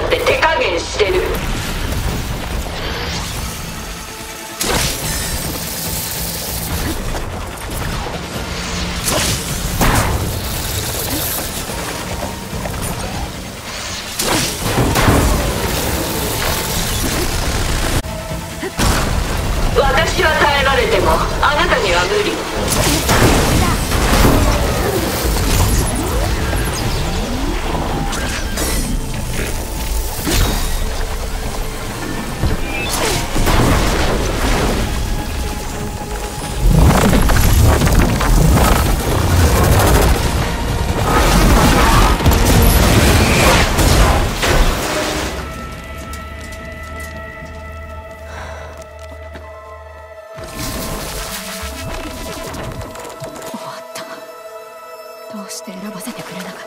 って手加減してる。私は耐えられてもあなたには無理。 どうして選ばせてくれなかった。